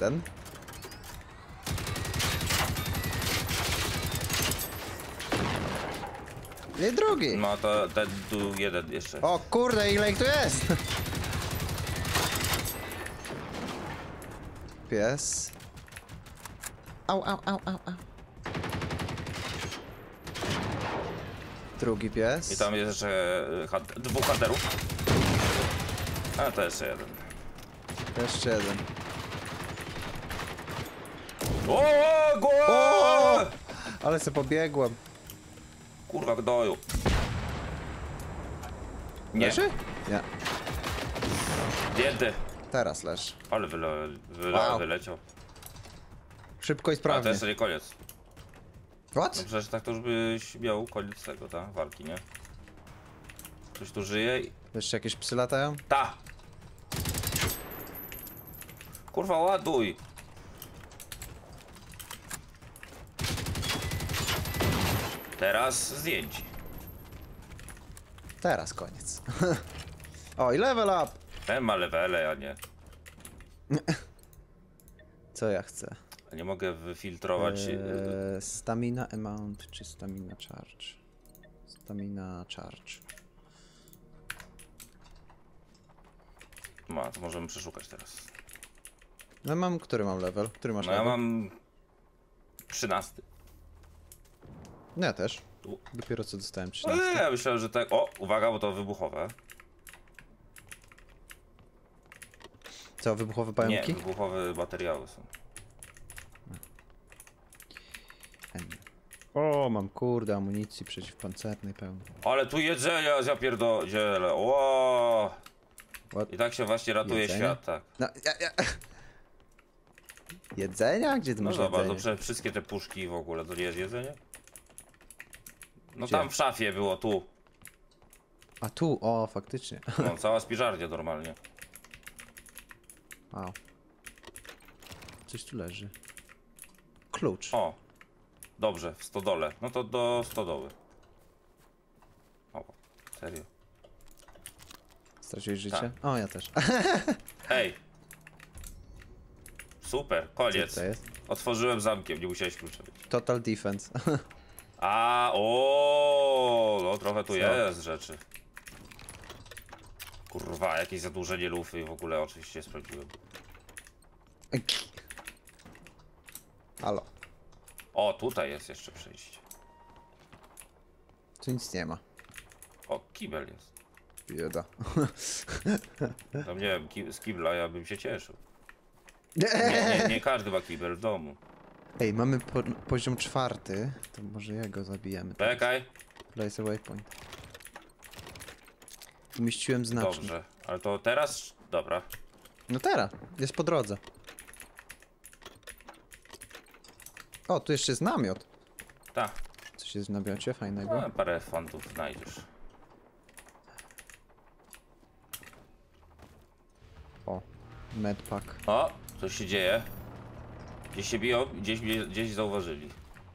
S2: jeden. I drugi.
S1: No to ten tu jeden jeszcze.
S2: O kurde, ile ich tu jest? Pies. Au, au, au, au, au. Drugi pies.
S1: I tam jest jeszcze e, hunt- dwóch hunterów. A to jeszcze jeden.
S2: Jeszcze jeden.
S1: O, o, go!
S2: O! Ale se pobiegłem.
S1: Kurwa gnoju. Nie,
S2: Leży? Nie.
S1: zdjęty.
S2: Teraz leż.
S1: Ale wyle, wyle,
S2: Wow.
S1: wyleciał.
S2: Szybko i
S1: A to
S2: sprawnie.
S1: jeszcze nie koniec. No
S2: What?
S1: przecież tak to już byś miał koniec tego, ta walki, nie? Ktoś tu żyje i...
S2: Jeszcze jakieś psy latają?
S1: Ta! Kurwa, ładuj! Teraz zdjęci.
S2: Teraz koniec. O, i level up!
S1: Ten ma levele, a nie.
S2: Co ja chcę?
S1: Nie mogę wyfiltrować. Eee...
S2: Eee, stamina amount czy stamina charge? Stamina charge.
S1: Ma, to możemy przeszukać teraz.
S2: No mam, który mam level? Który masz
S1: No ja
S2: level?
S1: mam... trzynasty.
S2: No ja też.
S1: Tu.
S2: Dopiero co dostałem
S1: No
S2: trzynasty.
S1: nie, ja myślałem, że tak... O, uwaga, bo to wybuchowe.
S2: Co, wybuchowe
S1: Nie,
S2: pająki?
S1: wybuchowe materiały są.
S2: Em. O, mam kurde amunicji przeciwpancernej pełno.
S1: Ale tu jedzenia zapierdodziele, ło!
S2: What?
S1: I tak się właśnie ratuje
S2: Jedzenie?
S1: świat, tak.
S2: No, ja, ja. Jedzenia? Gdzie ty
S1: No
S2: masz
S1: zobacz,
S2: jedzenie?
S1: dobrze, wszystkie te puszki w ogóle, to nie jest jedzenie? No
S2: Gdzie?
S1: tam w szafie było, tu.
S2: A tu, o, faktycznie.
S1: No, cała spiżarnia normalnie.
S2: Wow. Coś tu leży. Klucz.
S1: O, dobrze, w stodole. No to do stodoły. O, serio.
S2: Straciłeś życie?
S1: Tak.
S2: O, ja też.
S1: Hej! Super,
S2: Co
S1: koniec.
S2: to jest?
S1: Otworzyłem zamkiem, nie musiałeś klucza mieć.
S2: Total defense.
S1: A, o, no trochę tu
S2: Co?
S1: jest rzeczy. Kurwa, jakieś zadłużenie lufy i w ogóle oczywiście sprawdziłem.
S2: Halo.
S1: O, tutaj jest jeszcze przejście.
S2: Tu nic nie ma.
S1: O, kibel jest.
S2: Bieda.
S1: No nie wiem, ki z kibla ja bym się cieszył. Nie, nie, nie każdy ma kibel w domu.
S2: Ej, mamy po poziom czwarty. To może jego zabijemy.
S1: Czekaj.
S2: Place a waypoint. Umieściłem znacznik.
S1: Dobrze, ale to teraz... Dobra.
S2: No teraz, jest po drodze. O, tu jeszcze jest namiot.
S1: Tak,
S2: Coś jest w namiocie fajnego.
S1: no, parę fantów znajdziesz.
S2: O, medpack.
S1: O, coś się dzieje. Gdzieś się biją, gdzieś mnie gdzieś zauważyli.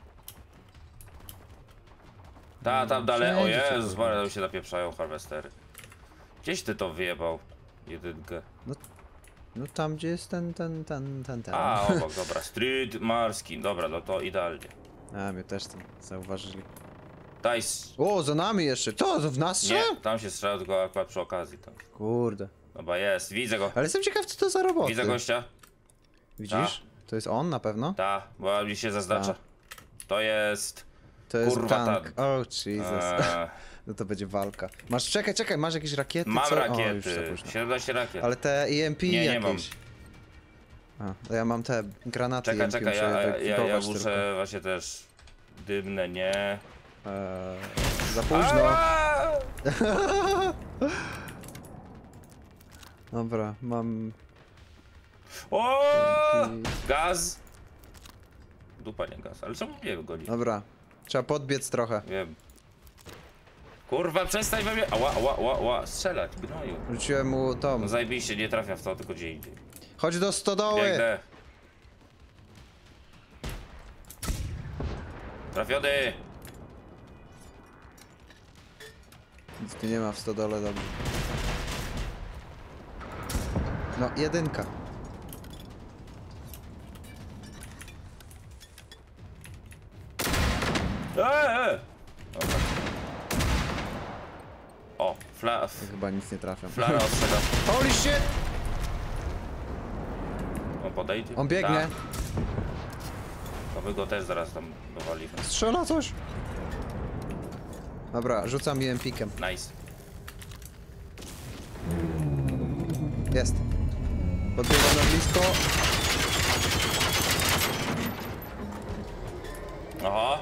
S1: Ta, tam dalej, o
S2: wszędzie cię
S1: Jezus,
S2: kurwa.
S1: bardzo się napieprzają harwestery. Gdzieś ty to wyjebał, jedynkę.
S2: No tam gdzie jest ten, ten, ten, ten, ten.
S1: A, obok, dobra, street marski, dobra, no to idealnie.
S2: A, mnie też tam zauważyli.
S1: Daj, s-
S2: O, za nami jeszcze. To, to w nas
S1: nie,
S2: strzela?
S1: tam się strzela tylko akurat przy okazji. Tam.
S2: Kurde.
S1: Dobra, jest, widzę go,
S2: Ale jestem ciekaw, co to za roboty.
S1: widzę gościa.
S2: Widzisz? To jest on na pewno?
S1: Ta, bo mi się zaznacza. To jest...
S2: To jest
S1: Kurwa,
S2: tank.
S1: tank.
S2: O, Jesus.
S1: E,
S2: No to będzie walka. Masz, czekaj, czekaj, masz jakieś rakiety?
S1: mam
S2: co? O, już za
S1: rakiety,
S2: późno.
S1: siedemnaście rakiet.
S2: Ale te E M P
S1: Nie, nie
S2: jakieś. A, to ja mam te granaty
S1: Czekaj,
S2: E M P,
S1: czekaj,
S2: muszę
S1: ja,
S2: je
S1: ja, ja, ja
S2: wyekwipować
S1: muszę
S2: tylko.
S1: właśnie też... Dymne, nie...
S2: Eee, za późno.
S1: Aaaa!
S2: Dobra, mam...
S1: O!
S2: E M P.
S1: Gaz! Dupa, nie gaz, ale czemu mnie goni?
S2: Dobra, trzeba podbiec trochę.
S1: Wiem. Kurwa, przestań we mnie... Ała, ała, ała, ała, strzelać, gnoju.
S2: Rzuciłem mu tą.
S1: No zajebiście, nie trafia w to, tylko gdzie indziej.
S2: Chodź do stodoły!
S1: Biegnę. Trafiony!
S2: Nic tu nie ma w stodole, dobrze. No, jedynka.
S1: Eee! Dobra. O, fla...
S2: Chyba nic nie trafiam.
S1: Flara ostrzega.
S2: Holy shit!
S1: On podejdzie?
S2: On biegnie.
S1: Tak. To my go też zaraz tam dowalimy.
S2: Strzela coś? Dobra, rzucam E M P-kiem.
S1: Nice.
S2: Jest. Podbiegam na blisko.
S1: Aha.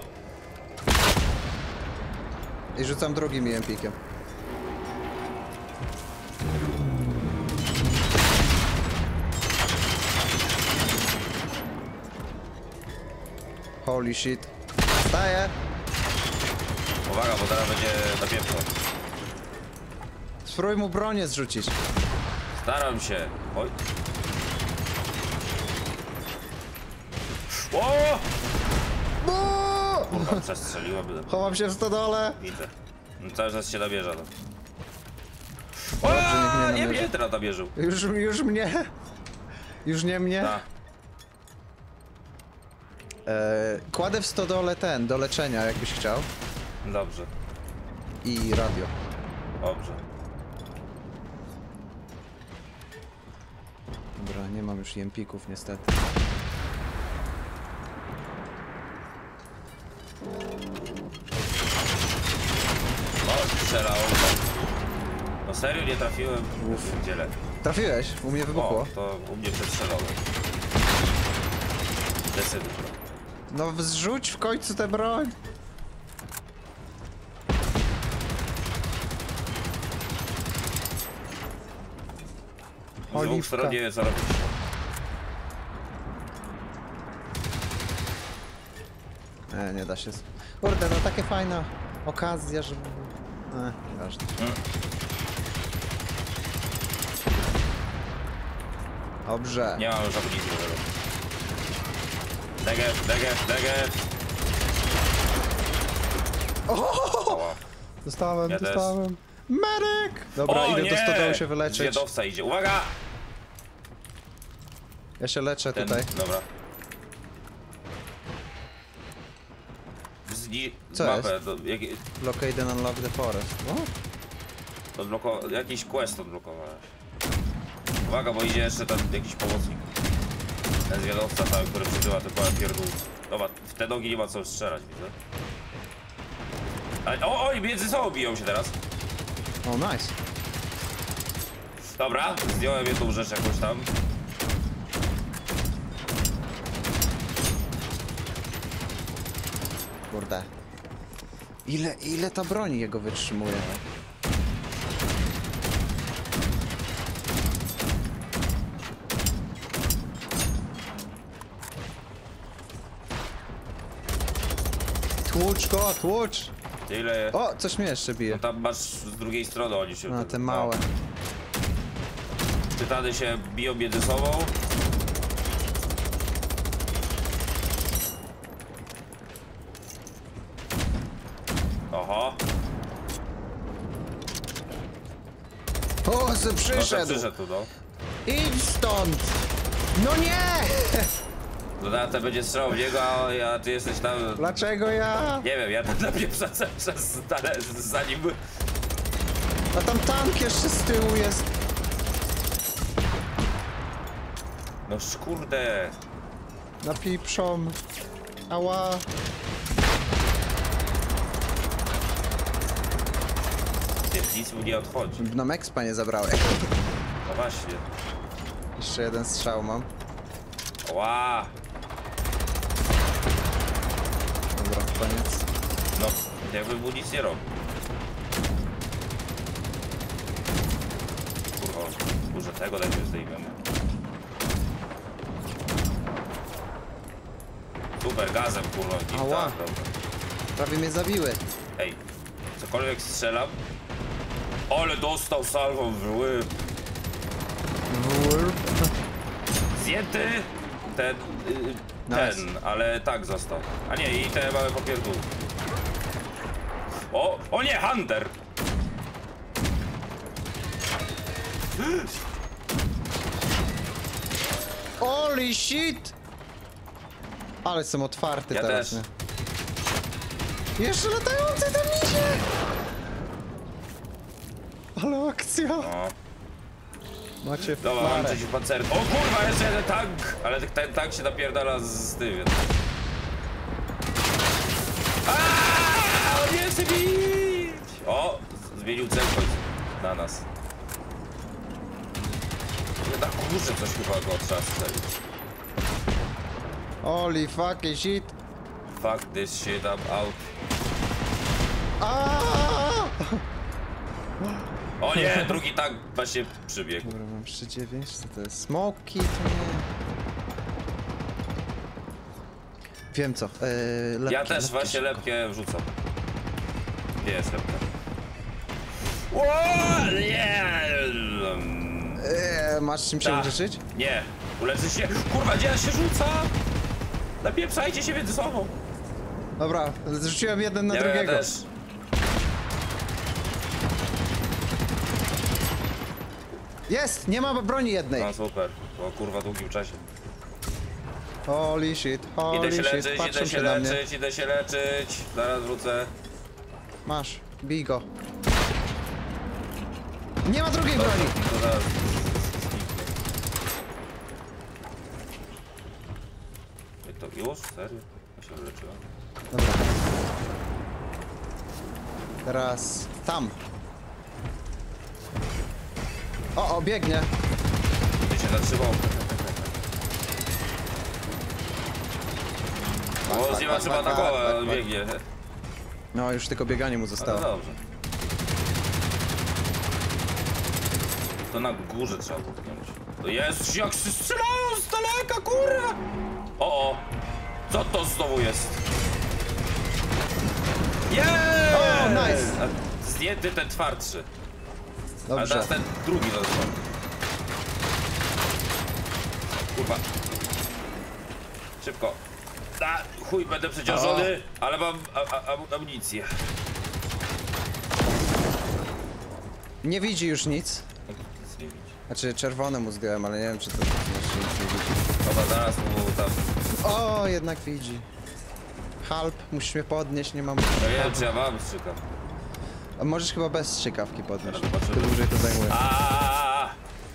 S2: I rzucam drugim E M P-kiem. Holy shit. Staję.
S1: Uwaga, bo teraz będzie na pieprzno.
S2: Spróbuj mu bronię zrzucić.
S1: Staram się. Oj. O!
S2: Bo!
S1: Kurwa, przestrzeliłem.
S2: Chowam się w stodole.
S1: Widzę. No, cały czas się nabierza. No.
S2: Dobrze, niech
S1: O,
S2: mnie
S1: nie
S2: namierzy.
S1: mnie teraz nabierzył.
S2: Już, już mnie. Już nie mnie.
S1: Ta.
S2: E, kładę w stodole ten, do leczenia, jakbyś chciał.
S1: Dobrze,
S2: I radio.
S1: dobrze.
S2: Dobra, nie mam już E M P-ków niestety.
S1: O, strzelał. No serio nie trafiłem.
S2: Uf.
S1: Dzielę.
S2: Trafiłeś? U mnie wybuchło.
S1: O, to u mnie przestrzelałem. Decyduj.
S2: No zrzuć w końcu tę broń.
S1: Z dwóch
S2: Oliwka.
S1: stron nie wiem co robić.
S2: Nie, nie da się. Kurde, no takie fajna okazja, żeby... E, nieważne.
S1: Mm.
S2: Dobrze.
S1: Nie mam już amunicji do tego. Degew, degew, degew. Ała.
S2: Dostałem,
S1: Ja też.
S2: dostałem. Medyk! Dobra,
S1: O,
S2: idę
S1: nie!
S2: do stodoły się wyleczyć.
S1: Zwiadowca idzie. Uwaga!
S2: Ja się leczę
S1: Ten,
S2: tutaj.
S1: dobra. Zni...
S2: Co
S1: mapę, do, jak,
S2: Blockade and unlock the forest. O?
S1: odbloko... jakiś quest odblokowałeś. Uwaga, bo idzie jeszcze ten jakiś pomocnik. Ten zwiadowca cały, który przeżywa te pełen pierdół. Dobra, w te nogi nie ma co strzelać, widzę. A, o, oj, między sobą biją się teraz.
S2: O, nice.
S1: Dobra, zdjąłem jedną rzecz jakąś tam.
S2: Kurde. Ile, ile ta broń jego wytrzymuje? Tłucz go, tłucz!
S1: Ile...
S2: O, coś mnie jeszcze bije.
S1: No tam masz z drugiej strony oni się...
S2: A, te małe.
S1: Tytany się biją między sobą. Oho.
S2: O, se
S1: No, ten
S2: przyszedł!
S1: przyszedł tu, no.
S2: Idź stąd! No nie!
S1: Dodatę będzie strzał w niego, a ja, ty jesteś tam...
S2: Dlaczego ja?
S1: Nie wiem, ja tam napieprzam cały czas dalej, zanim...
S2: A tam tank jeszcze z tyłu jest.
S1: No kurde.
S2: Napieprzą. Ała.
S1: Nie, nic mu nie odchodzi.
S2: Na Mexpa nie zabrałem.
S1: No właśnie.
S2: Jeszcze jeden strzał mam.
S1: Ła.
S2: Dobra, koniec.
S1: No, jakby mu nic nie robił. Kurwa, może tego najpierw zdejmiemy. Super, gazem kurwa. i
S2: Ała.
S1: tak, dobra.
S2: Prawie mnie zabiły.
S1: Ej, cokolwiek strzelam. Ale dostał salwą w łyb. Zjęty ten, y, ten,
S2: Nice.
S1: ale tak został. A nie, i te małe popierdół. O, o nie, Hunter!
S2: Holy shit! Ale jestem otwarty
S1: Ja
S2: teraz,
S1: też.
S2: nie? Jeszcze latający tam idzie! Ale akcja!
S1: No.
S2: Macie
S1: Dobra, mam
S2: flarę.
S1: przeciwpancerny. O kurwa, jeszcze jeden tank! Ale ten tank się napierdala z, z tym, więc... Aaaa! On nie chce bić! O! z- Zmienił cel w końcu na nas. Nie na górze coś chyba go trzeba strzelić.
S2: Holy fucking shit!
S1: Fuck this shit, I'm out.
S2: Aaaa!
S1: O nie, drugi tank właśnie przybiegł.
S2: Dobra, mam trzy dziewięć, co to jest? Smoki, to nie... Wiem co, yy, lepki,
S1: Ja też
S2: lepki
S1: właśnie
S2: szybko.
S1: lepkę wrzucam. Gdzie jest lepka? O, nie!
S2: Eee, masz czym się
S1: Ta.
S2: uleczyć?
S1: Nie, uleczy się. Kurwa, gdzie ja się rzuca? Napieprzajcie się między sobą.
S2: Dobra, zrzuciłem jeden na
S1: Nie,
S2: drugiego.
S1: ja też.
S2: Jest! Nie ma broni jednej!
S1: No super, po kurwa długim czasie.
S2: Holy shit, holy
S1: Idę się
S2: shit,
S1: leczyć,
S2: patrzą
S1: idę się
S2: się na mnie.
S1: leczyć, idę się leczyć. Zaraz wrócę.
S2: Masz, bij go. Nie ma drugiej broni!
S1: To zaraz. Jak to już? Serio? Ja się leczyłem.
S2: Dobra. Teraz tam. O, o, biegnie.
S1: Ty się zatrzymał. O,
S2: tak,
S1: z nie ma
S2: tak,
S1: trzeba
S2: tak,
S1: na
S2: tak,
S1: głowę,
S2: tak,
S1: on
S2: tak.
S1: biegnie.
S2: No, już tylko bieganie mu
S1: No to
S2: zostało.
S1: dobrze. To na górze trzeba puknąć. To jest, jak się strzelają z daleka, kurwa! O, o! Co to znowu jest? Jeee!
S2: O, nice!
S1: A zdjęty ten twardszy. A
S2: Dobrze.
S1: teraz ten drugi został. Kurwa. Szybko. A, chuj, będę przeciążony, ale mam a, a, a, amunicję.
S2: Nie widzi już nic.
S1: Nic nie widzi.
S2: Znaczy, czerwone mu zdjąłem, ale nie wiem, czy to jeszcze nic nie widzi.
S1: Dobra, zaraz mu tam...
S2: O, jednak widzi. Help, musisz mnie podnieść, nie mam...
S1: No nie wiem, czy ja mam strzyka.
S2: A możesz chyba bez strzykawki podnieść.
S1: Zaraz zobaczymy.
S2: To dłużej to zajmuje.
S1: Aaaa!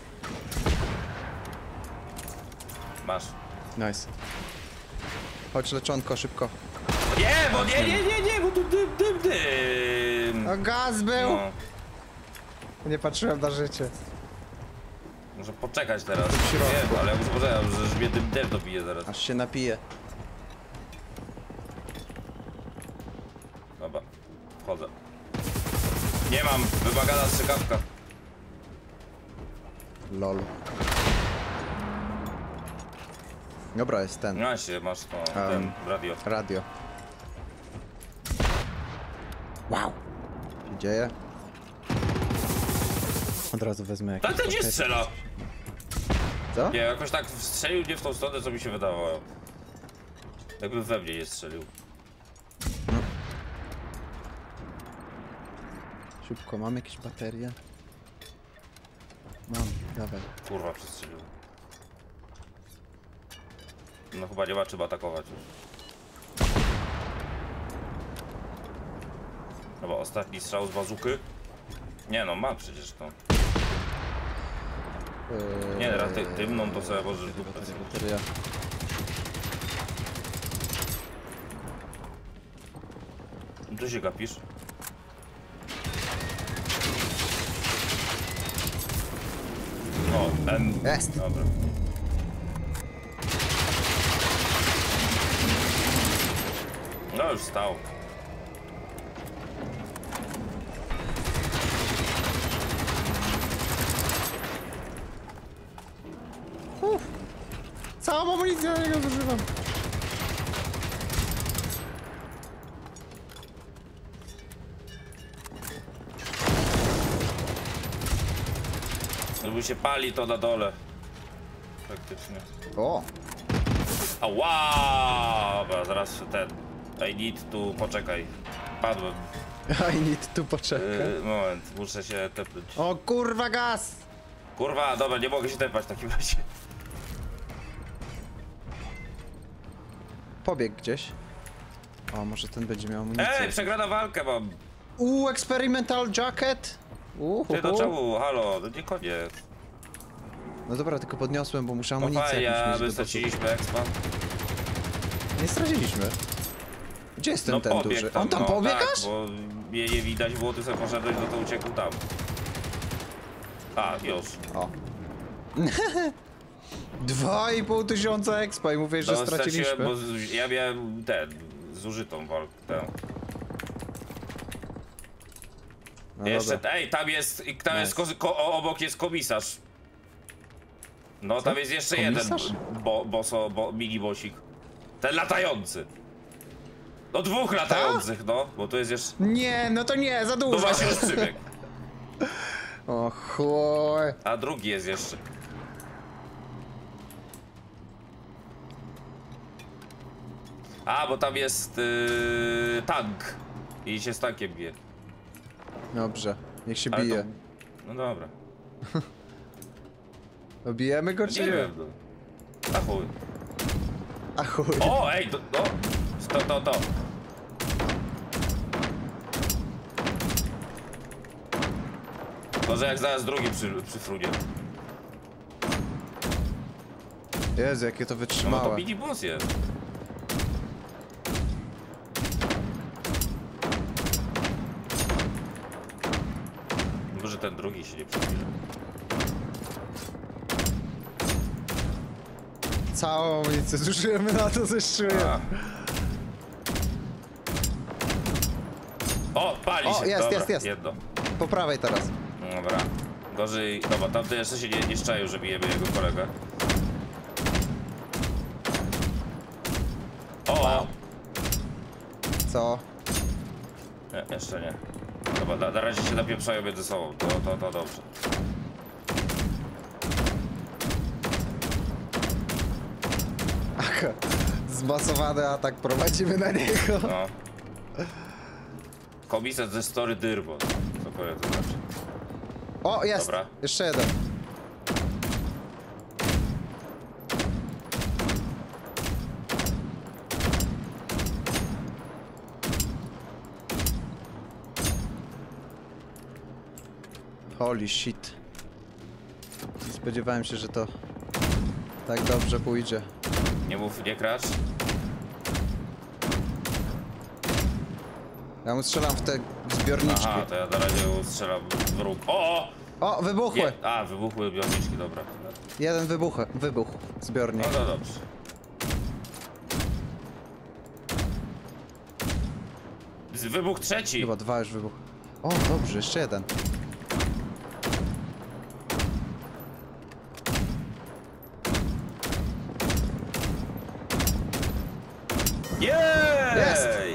S1: Masz.
S2: Nice. Chodź leczonko, szybko.
S1: Nie, bo nie, nie, nie, nie, bo tu dym, dym, dym.
S2: O, gaz był!
S1: No,
S2: Nie patrzyłem na życie.
S1: muszę poczekać teraz.
S2: w środku.
S1: Wiem, ale ja muszę poczekać, że że mnie dym, dym dobije zaraz.
S2: Aż się napije.
S1: Dobra, wchodzę. Nie mam, wymagana strzykawka.
S2: Lol. Dobra, jest ten.
S1: No się, masz to, ten
S2: Um.
S1: radio.
S2: Radio. Wow! Co się dzieje? Od razu wezmę jakieś...
S1: Tak, ten gdzie
S2: pakety.
S1: strzela?
S2: Co?
S1: Nie, jakoś tak strzelił nie w tą stronę, co mi się wydawało. Jakby we mnie nie strzelił.
S2: Szybko, mam jakieś baterie? Mam, dawaj.
S1: Kurwa, przestrzelił. No chyba nie ma czym atakować już. Dobra, ostatni strzał z bazuki. Nie no, ma przecież to.
S2: Eee,
S1: Nie, teraz ty, dymną to sobie możesz dupę.
S2: bateria, bateria.
S1: Tu się gapisz. O, ten.
S2: Jest!
S1: Dobra. No już stał.
S2: Uff. Całą amunicję na niego zużywam.
S1: Gdyby się pali to na dole. Praktycznie.
S2: O!
S1: Ała! Dobra, zaraz ten. I need to... Poczekaj. Padłem.
S2: I need tu poczekać.
S1: Yy, moment, muszę się tepnąć.
S2: O kurwa, gaz!
S1: Kurwa, dobra, nie mogę się tepać w takim razie.
S2: Pobiegł gdzieś. O, może ten będzie miał amunicję.
S1: Ej, przegrana walkę mam!
S2: Uuu, experimental jacket! Uuu,
S1: Ty do czemu? Halo, to nie koniec.
S2: No dobra, tylko podniosłem, bo muszę
S1: No
S2: amunicję
S1: fajnie,
S2: jakąś mieć
S1: my
S2: do
S1: straciliśmy expa.
S2: botu. Nie straciliśmy. Gdzie jest ten,
S1: No
S2: ten
S1: pobiegł
S2: duży?
S1: tam,
S2: On tam
S1: no,
S2: pobiegł
S1: tak,
S2: aż?
S1: bo mnie nie widać było, ty sobie poszedłeś, no to uciekł tam. A, już.
S2: O. Dwa i pół tysiąca expa i mówię, że
S1: No,
S2: straciliśmy.
S1: straciłem, bo z- ja miałem ten, zużytą walkę, tę.
S2: No
S1: Jeszcze,
S2: dobra.
S1: ej, tam jest, i tam jest,
S2: Nice.
S1: ko, ko, obok jest komisarz. No, tam jest jeszcze
S2: Komisarz?
S1: jeden bo, boso, bo, mini bosik. Ten latający. No dwóch latających, no, bo tu jest jeszcze...
S2: Nie, no to nie, za
S1: No
S2: dużo.
S1: właśnie już przybiegł.
S2: O chuj.
S1: A drugi jest jeszcze. A, bo tam jest yy, tank. I się z tankiem bije.
S2: Dobrze, niech się
S1: Ale
S2: bije.
S1: to... No dobra.
S2: Obijemy go czy
S1: Nie
S2: nie?
S1: wiem, no. A chuj.
S2: A chuj.
S1: O, ej, to, no. To, to, to. Może jak zaraz drugi przy, przy frunie.
S2: Jezu, jakie to
S1: No, no to
S2: wytrzymałe.
S1: mini boss jest. Może ten drugi się nie przybliży.
S2: Całą amunicję zużyjemy na to, zeszczuję.
S1: A. O, pali
S2: O,
S1: się.
S2: jest,
S1: Dobra,
S2: jest, jest.
S1: jedno.
S2: Po prawej teraz.
S1: Dobra. Gorzej, dobra, tamten jeszcze się nie, nie szczaił, że bijemy jego kolegę. O!
S2: Co?
S1: Nie, jeszcze nie. Dobra, na, na razie się napieprzają między sobą, to, to, to dobrze.
S2: Aha. Zmasowany atak prowadzimy na niego.
S1: No. Komisarz ze Story Dyrbo. Co powiem to znaczy?
S2: O, jest!
S1: Dobra.
S2: Jeszcze jeden. Holy shit. Nie spodziewałem się, że to tak dobrze pójdzie.
S1: Nie mów, nie kracz.
S2: Ja mu strzelam w te zbiorniczki.
S1: Aha, to ja na razie strzelam w róg. O!
S2: O, wybuchły!
S1: Nie. A, wybuchły biorniczki, dobra.
S2: Jeden wybuch, wybuch. Zbiornik.
S1: No to dobrze. Z- Wybuch trzeci!
S2: Chyba dwa już wybuch. O, dobrze, jeszcze jeden. Jest!
S1: Jej!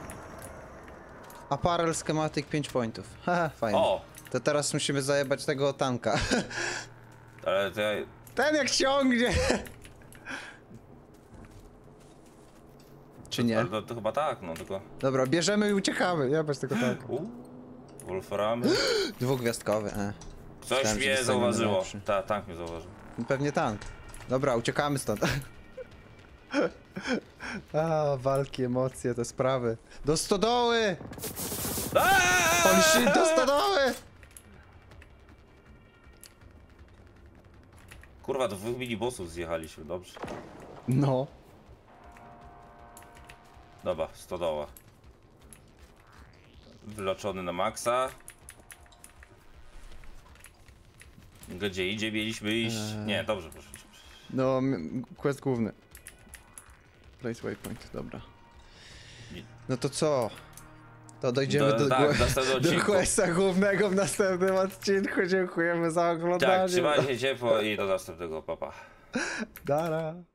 S2: Apparel schematic pięć pointów. Haha, fajnie.
S1: O!
S2: To teraz musimy zajebać tego tanka.
S1: Ale to ja...
S2: Ten jak ciągnie! Czy nie?
S1: Ale to, to chyba tak, no tylko...
S2: Dobra, bierzemy i uciekamy. Jebać tego tanka.
S1: U? Wolframy?
S2: Dwugwiazdkowy, e.
S1: Coś
S2: Myślałem, że
S1: mnie
S2: dostaniemy
S1: zauważyło.
S2: lepszy.
S1: Ta, tank mnie zauważył.
S2: Pewnie tank. Dobra, uciekamy stąd. A, walki, emocje, te sprawy. Do stodoły! Holy shit, do stodoły!
S1: Kurwa, do dwóch mini-bossów zjechaliśmy, dobrze.
S2: No.
S1: Dobra, stodoła. Wyleczony na maksa. Gdzie idzie mieliśmy iść?
S2: Eee.
S1: Nie, dobrze poszliśmy.
S2: No, m- quest główny. Place waypoint, dobra.
S1: Nie.
S2: No to co? To dojdziemy
S1: Do-
S2: do,
S1: tak,
S2: głu-
S1: w następnym
S2: do
S1: odcinku.
S2: questa głównego w następnym odcinku. Dziękujemy za oglądanie.
S1: Tak, trzymajcie ciepło i do następnego, papa.
S2: Dara.